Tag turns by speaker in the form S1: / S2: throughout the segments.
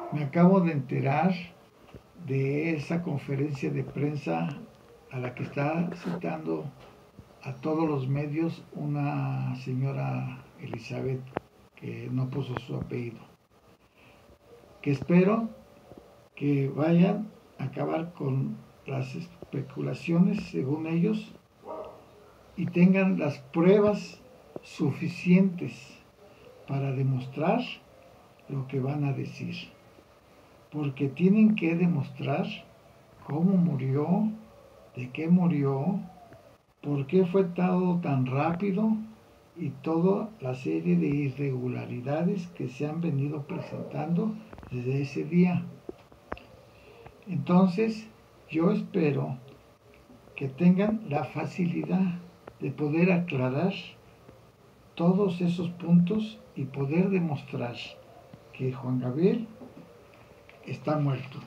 S1: Me acabo de enterar de esa conferencia de prensa a la que está citando a todos los medios una señora Elizabeth que no puso su apellido. Que espero que vayan a acabar con las especulaciones, según ellos, y tengan las pruebas suficientes para demostrar lo que van a decir. Porque tienen que demostrar cómo murió, de qué murió, por qué fue todo tan rápido y toda la serie de irregularidades que se han venido presentando desde ese día. Entonces, yo espero que tengan la facilidad de poder aclarar todos esos puntos y poder demostrar que Juan Gabriel está muerto,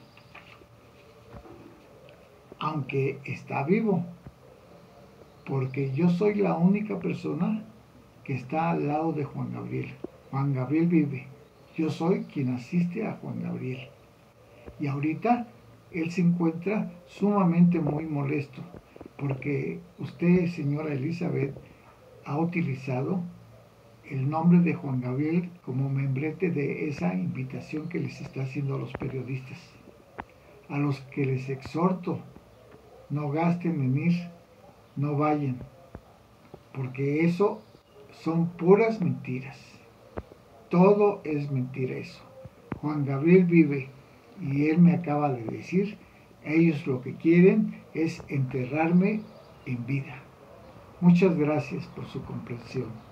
S1: aunque está vivo, porque yo soy la única persona que está al lado de Juan Gabriel. Juan Gabriel vive, yo soy quien asiste a Juan Gabriel. Y ahorita él se encuentra sumamente muy molesto, porque usted, señora Elizabeth, ha utilizado el nombre de Juan Gabriel como membrete de esa invitación que les está haciendo a los periodistas, a los que les exhorto, no gasten en ir, no vayan, porque eso son puras mentiras. Todo es mentira eso. Juan Gabriel vive y él me acaba de decir, ellos lo que quieren es enterrarme en vida. Muchas gracias por su comprensión.